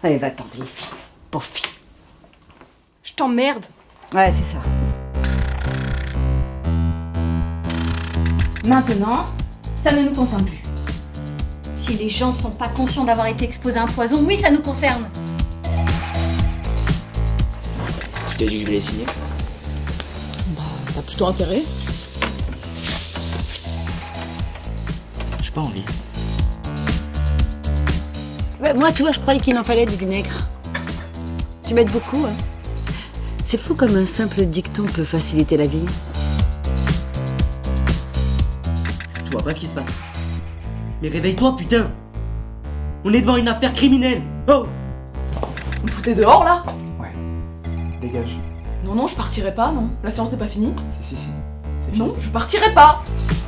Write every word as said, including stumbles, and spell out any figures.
Allez, va-t'en, vieille fille. Pauvre fille. Je t'emmerde. Ouais, c'est ça. Maintenant, ça ne nous concerne plus. Si les gens ne sont pas conscients d'avoir été exposés à un poison, oui, ça nous concerne. Tu t'es dit que je vais les signer? Bah, t'as plutôt intérêt. J'ai pas envie. Ouais, moi, tu vois, je croyais qu'il en fallait du vinaigre. Tu m'aides beaucoup, hein. C'est fou comme un simple dicton peut faciliter la vie. Tu vois pas ce qui se passe. Mais réveille-toi, putain! On est devant une affaire criminelle! Oh! Vous me foutez dehors, là? Ouais. Dégage. Non, non, je partirai pas, non. La séance n'est pas finie. Si, si, si. C'est fini. Non, je partirai pas.